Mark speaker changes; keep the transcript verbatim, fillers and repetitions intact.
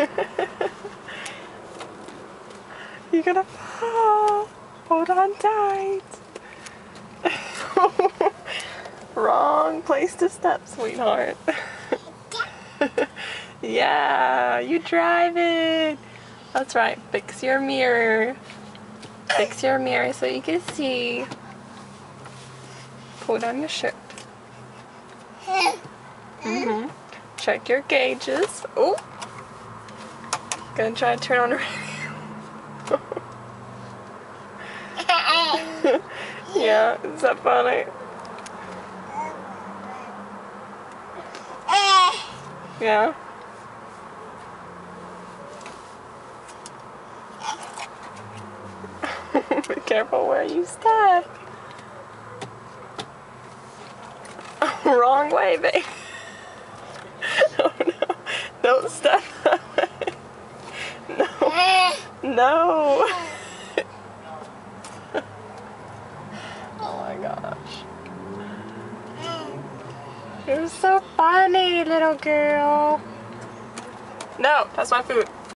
Speaker 1: You're gonna fall. Hold on tight. Wrong place to step, sweetheart. Yeah, you drive it. That's right. Fix your mirror. Fix your mirror so you can see. Pull down your shirt. Mm-hmm. Check your gauges. Oh, gonna try to turn on the radio. Yeah, is that funny? Yeah. Be careful where you step. Wrong way, babe. Oh no. Don't step that way. No. No. Oh my gosh. You're so funny, little girl. No, that's my food.